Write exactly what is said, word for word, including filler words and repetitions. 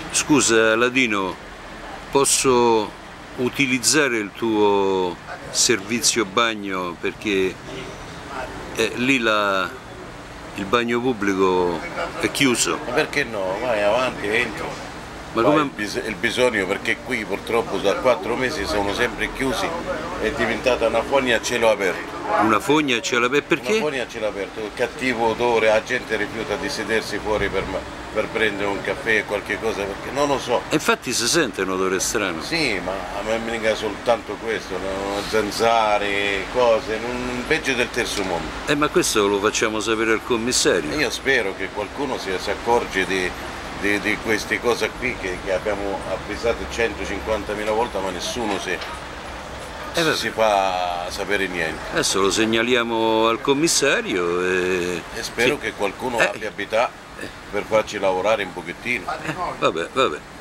Scusa Ladino, posso utilizzare il tuo servizio bagno perché eh, lì la, il bagno pubblico è chiuso. Ma perché no? Vai avanti, entra. Ma Vai, come... il, bis il bisogno, perché qui purtroppo da quattro mesi sono sempre chiusi, è diventata una fogna a cielo aperto. Una fogna a cielo aperto? Perché? Una fogna a cielo aperto, cattivo odore, la gente rifiuta di sedersi fuori per, per prendere un caffè o qualche cosa, perché non lo so. E infatti si sente un odore strano. Sì, ma a me mica soltanto questo, no? Zanzare, cose, non, peggio del terzo mondo. Eh ma questo lo facciamo sapere al commissario. E io spero che qualcuno si, si accorge di, di, di queste cose qui che, che abbiamo avvisato centocinquantamila volte, ma nessuno si, eh si fa sapere niente. Adesso lo segnaliamo al commissario e... E spero sì. che qualcuno eh. abbia abità per farci lavorare un pochettino. Eh, vabbè, vabbè.